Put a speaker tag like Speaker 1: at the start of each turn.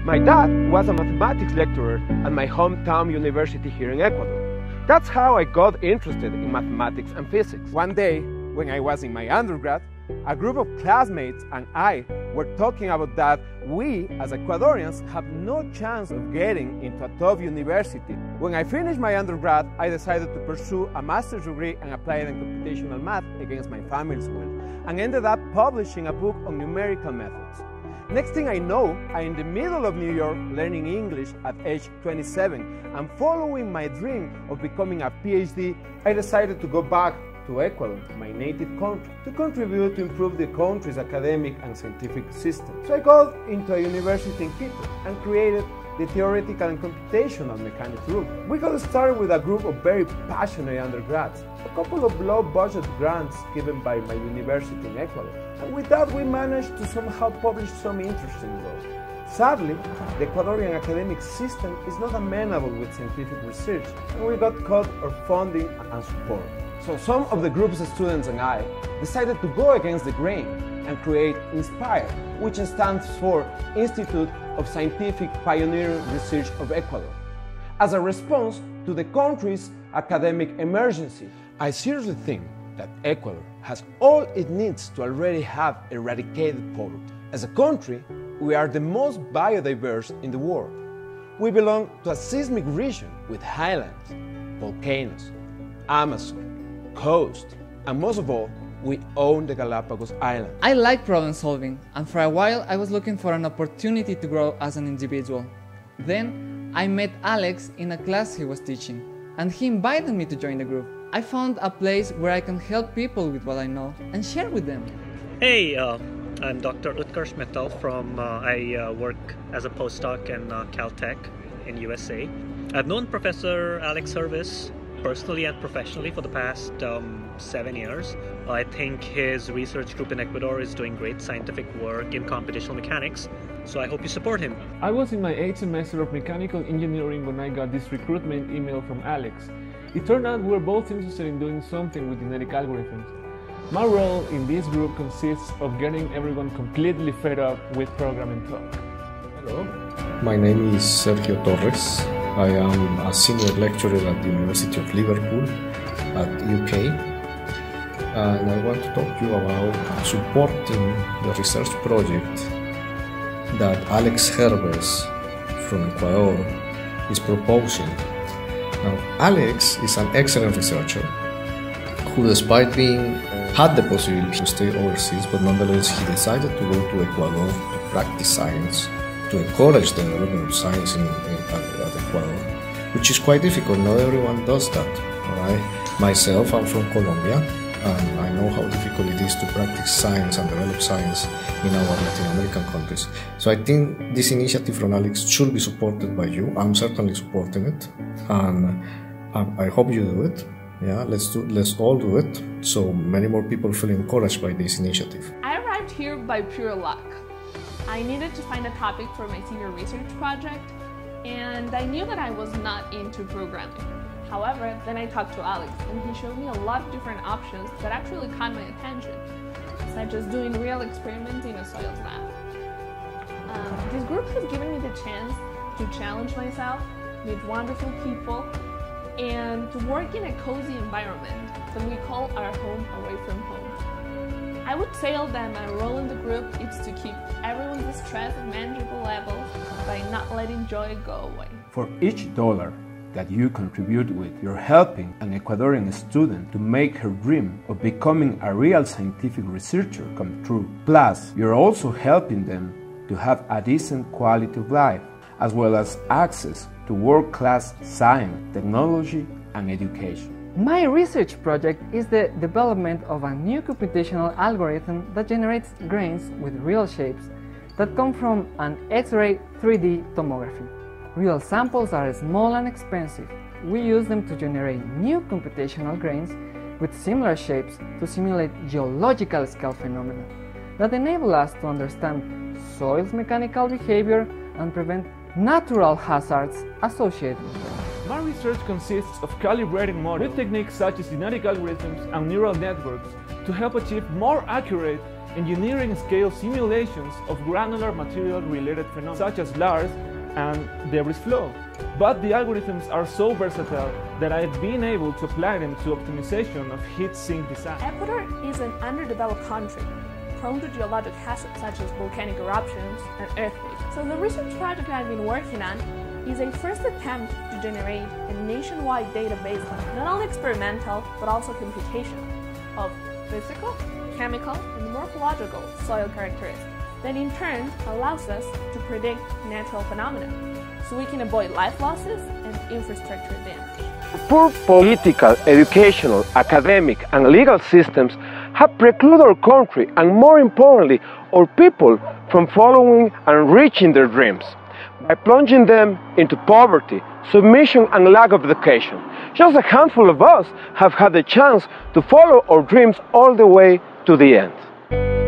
Speaker 1: My dad was a mathematics lecturer at my hometown university here in Ecuador. That's how I got interested in mathematics and physics. One day, when I was in my undergrad, a group of classmates and I were talking about that we, as Ecuadorians, have no chance of getting into a top university. When I finished my undergrad, I decided to pursue a master's degree in applied and computational math against my family's will, and ended up publishing a book on numerical methods. Next thing I know, I'm in the middle of New York learning English at age 27, and following my dream of becoming a Ph.D., I decided to go back to Ecuador, my native country, to contribute to improve the country's academic and scientific system. So I got into a university in Quito and created the theoretical and computational mechanics group. We got started with a group of very passionate undergrads, a couple of low-budget grants given by my university in Ecuador, and with that we managed to somehow publish some interesting work. Sadly, the Ecuadorian academic system is not amenable with scientific research, and we got cut our funding and support. So some of the group's students and I decided to go against the grain and create INSPIRE, which stands for Institute of Scientific Pioneering Research of Ecuador, as a response to the country's academic emergency. I seriously think that Ecuador has all it needs to already have eradicated poverty. As a country, we are the most biodiverse in the world. We belong to a seismic region with highlands, volcanoes, Amazon, coast, and most of all, we own the Galapagos Islands.
Speaker 2: I like problem solving, and for a while I was looking for an opportunity to grow as an individual. Then I met Alex in a class he was teaching, and he invited me to join the group. I found a place where I can help people with what I know and share with them.
Speaker 3: Hey, I'm Dr. Utkarsh Mittal from, I work as a postdoc in Caltech in USA. I've known Professor Alex Jerves personally and professionally for the past 7 years. I think his research group in Ecuador is doing great scientific work in computational mechanics, so I hope you support him.
Speaker 4: I was in my 8th semester of mechanical engineering when I got this recruitment email from Alex. It turned out we were both interested in doing something with genetic algorithms. My role in this group consists of getting everyone completely fed up with programming talk.
Speaker 5: Hello, my name is Sergio Torres. I am a senior lecturer at the University of Liverpool at UK, and I want to talk to you about supporting the research project that Alex Jerves from Ecuador is proposing. Now, Alex is an excellent researcher who, despite had the possibility to stay overseas, but nonetheless he decided to go to Ecuador to practice science, to encourage the development of science at Ecuador, which is quite difficult. Not everyone does that. Right? Myself, I'm from Colombia, and I know how difficult it is to practice science and develop science in our Latin American countries. So I think this initiative from Alex should be supported by you. I'm certainly supporting it, and I hope you do it. Yeah, let's all do it, so many more people feel encouraged by this initiative.
Speaker 6: I arrived here by pure luck. I needed to find a topic for my senior research project, and I knew that I was not into programming. However, then I talked to Alex, and he showed me a lot of different options that actually caught my attention, such as doing real experiments in a soils lab. This group has given me the chance to challenge myself, meet wonderful people, and to work in a cozy environment that we call our home away from home. I would say that my role in the group is to keep everyone's stress at manageable levels by not letting joy go away.
Speaker 1: For each dollar that you contribute with, you're helping an Ecuadorian student to make her dream of becoming a real scientific researcher come true. Plus, you're also helping them to have a decent quality of life, as well as access to world-class science, technology, and education.
Speaker 2: My research project is the development of a new computational algorithm that generates grains with real shapes that come from an X-ray 3D tomography. Real samples are small and expensive. We use them to generate new computational grains with similar shapes to simulate geological scale phenomena that enable us to understand soil's mechanical behavior and prevent natural hazards associated with them.
Speaker 4: My research consists of calibrating models with techniques such as genetic algorithms and neural networks to help achieve more accurate engineering scale simulations of granular material-related phenomena such as Lars and debris flow. But the algorithms are so versatile that I've been able to apply them to optimization of heat sink design.
Speaker 6: Ecuador is an underdeveloped country, prone to geologic hazards such as volcanic eruptions and earthquakes. So the research project I've been working on is a first attempt to generate a nationwide database of not only experimental but also computational of physical, chemical, and morphological soil characteristics that in turn allows us to predict natural phenomena so we can avoid life losses and infrastructure damage.
Speaker 1: Poor political, educational, academic, and legal systems have precluded our country and, more importantly, our people from following and reaching their dreams by plunging them into poverty, submission, and lack of education. Just a handful of us have had the chance to follow our dreams all the way to the end.